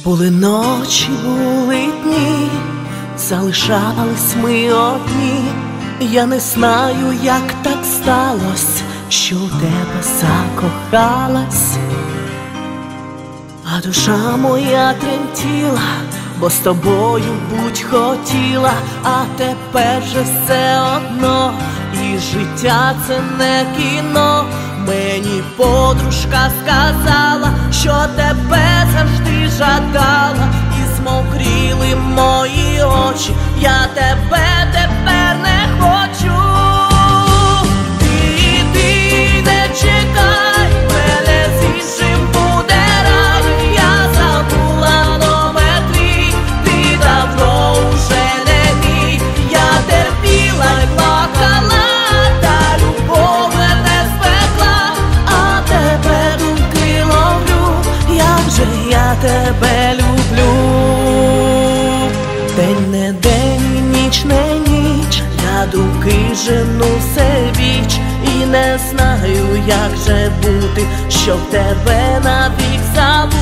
Були ночі, були дні, залишались ми одні. Я не знаю, як так сталося, що у тебе закохалась. А душа моя тремтіла, бо з тобою будь хотіла. А тепер же все одно, і життя це не кіно. Мені подружка сказала, що тебе завжди жадала. І змокріли мої очі, я тебе тепер не хочу. Ти не чекай, мене з іншим буде рад. Я забула номер твій, ти давно уже не мій. Я терпіла й плакала, та любов мене спекла. А тебе думки ловлю, як же я тебе люблю. День не день, ніч не ніч, я думки жену все віч. І не знаю, як же бути, щоб тебе навік забути.